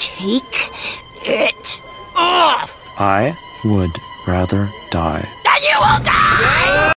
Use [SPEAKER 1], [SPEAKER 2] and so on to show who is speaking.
[SPEAKER 1] Take it off!
[SPEAKER 2] I would rather die.
[SPEAKER 1] Then you will die!